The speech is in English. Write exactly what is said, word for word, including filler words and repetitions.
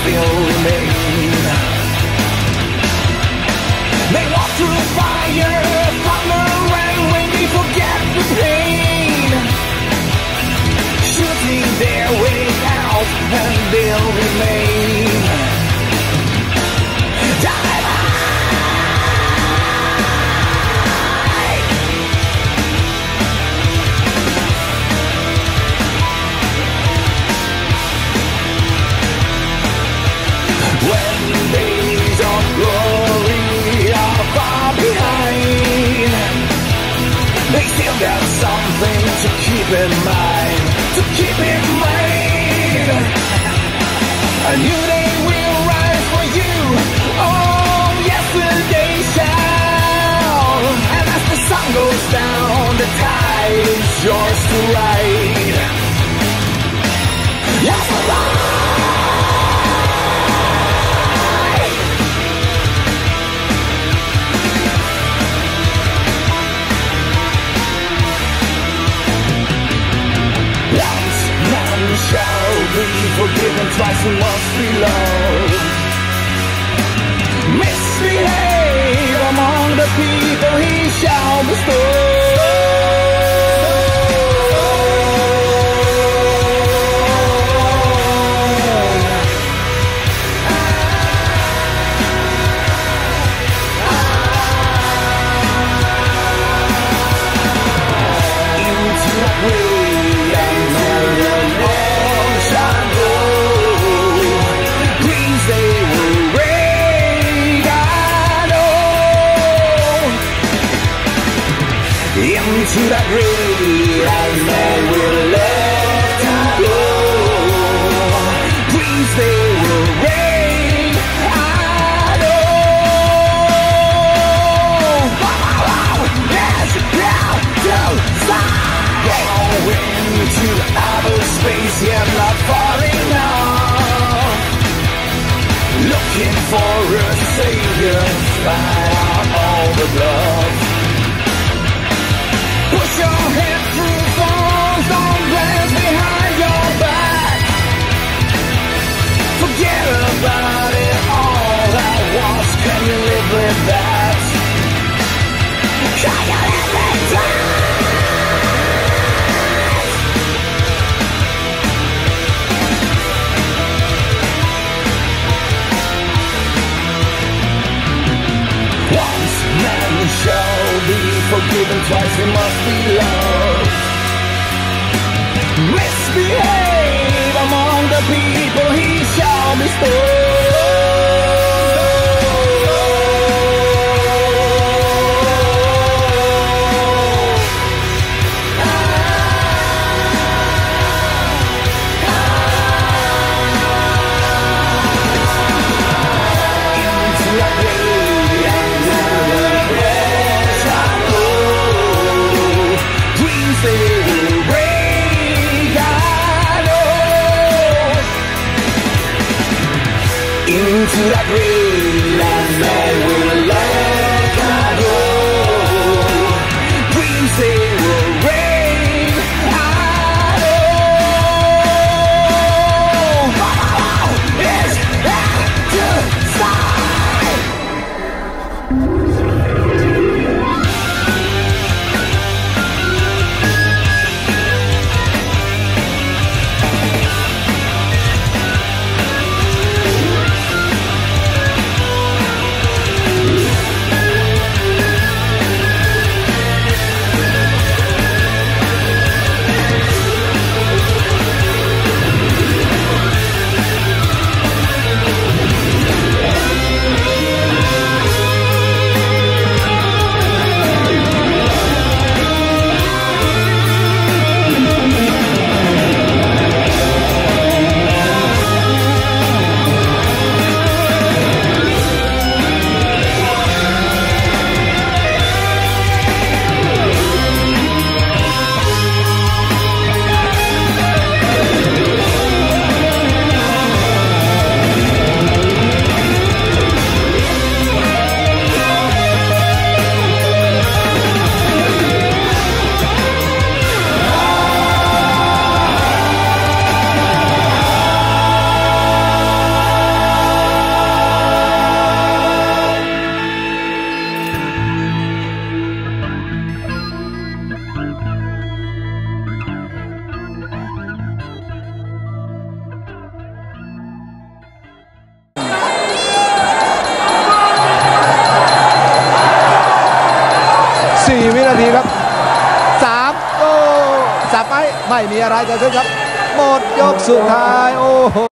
still remain. They walk through fire, thunder and rain, they forget the pain. Shooting their way out and they'll remain. Die, when days of glory are far behind, they still got something to keep in mind, to keep in mind. A new day will rise for you, oh yesterday shall. And as the sun goes down, the tide is yours to ride. Yes, ride! Shall be forgiven twice and must be loved. Misbehave among the people he shall bestow. Into the way and they will rain, I know. Into that grave, I know we're left to go. Dreams they will rain, I know. Yes, now to fly. Going to outer space, yeah, not falling off. Looking for a savior, fight out all the bluff. Push your head through falls, don't glance behind your back. Forget about it all at once, can you live with that? Can you live with that? Once man shall be forgiven, twice he must be loved. Misbehave among the people he shall bestow. Into that grave and never I go. Dreams they will break, I know. Into that grave and never let I go. Dreams they will break, I know. It's back to side. สี่วินาทีครับสามโอ้สับไปไม่มีอะไรเกิดขึ้นครับหมดยกสุดท้ายโอ้โห